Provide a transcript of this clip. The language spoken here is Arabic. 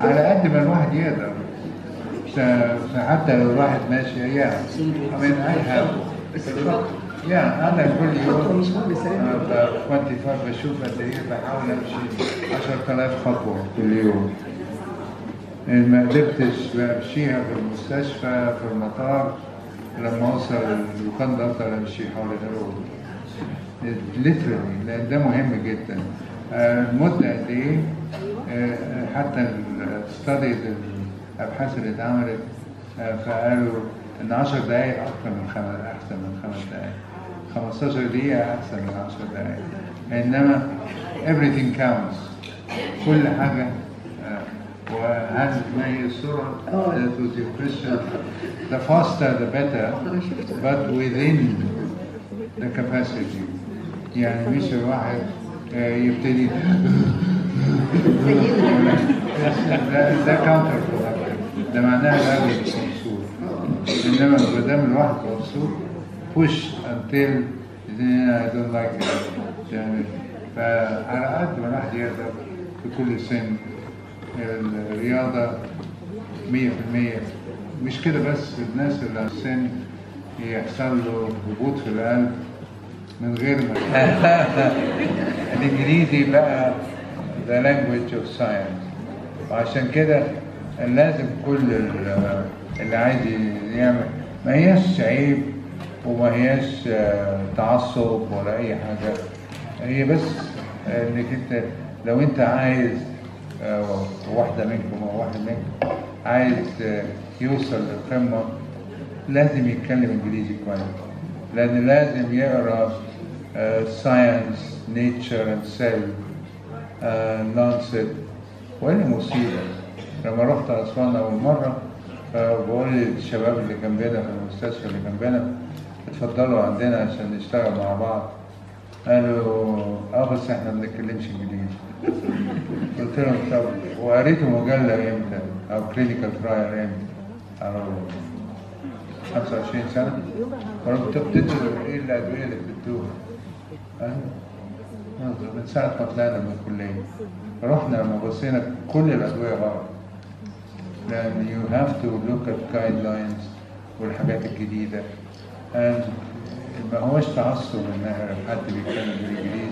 على قد ما الواحد يقدر. حتى لو الواحد ماشي ايام أنا كل يوم 25 بشوف قد إيه، بحاول أمشي 10,000 خطوة كل يوم. ما قدرتش بمشيها في المستشفى، في المطار، لما أوصل اللوكاندا أفضل أمشي حول الروض. literally، لأن ده مهم جدا. المدة قد إيه؟ حتى الستاديز، الأبحاث اللي اتعملت فقالوا إن 10 دقايق أحسن من 5 دقايق، 15 دقيقة أحسن من 10 دقايق. إنما everything counts، كل حاجة. وهذه ما هي السرعة؟ that was your question. The faster the better, but within the capacity. يعني مش الواحد يبتدي ده counter productive، ده معناه الراجل مش مبسوط. إنما ما دام الواحد مبسوط push until I don't like it. يعني فعلى قد ما الواحد يقدر في كل سن الرياضة 100%. مش كده بس، الناس اللي على السن يحصل له هبوط في القلب من غير ما الإنجليزي بقى the language of science. وعشان كده لازم كل اللي عايز يعمل، ما هياش عيب وما هياش تعصب ولا أي حاجة، هي بس إنك أنت لو أنت عايز واحدة منكم أو واحد منكم عايز يوصل للقمة لازم يتكلم إنجليزي كويس، لأن لازم يقرأ ساينس، نيتشر اند سيل، لانست. وإني مصيبة لما رحت أسوان أول مرة بقول للشباب اللي جنبنا في المستشفى اللي جنبنا اتفضلوا عندنا عشان نشتغل مع بعض. قالوا بس احنا ما بنتكلمش انجليزي. قلت لهم طب وقريتوا مجله امتى؟ او كلينيكال ترايل امتى؟ قالوا 25 سنه. قلت بتدوا ايه الادويه اللي بتدوها؟ من ساعه ما طلعنا من الكليه. رحنا لما بصينا كل الادويه غلط، لان you have to look at guidelines والحاجات الجديده. ما هوش تعصب ان حد بيتكلم بالانجليزي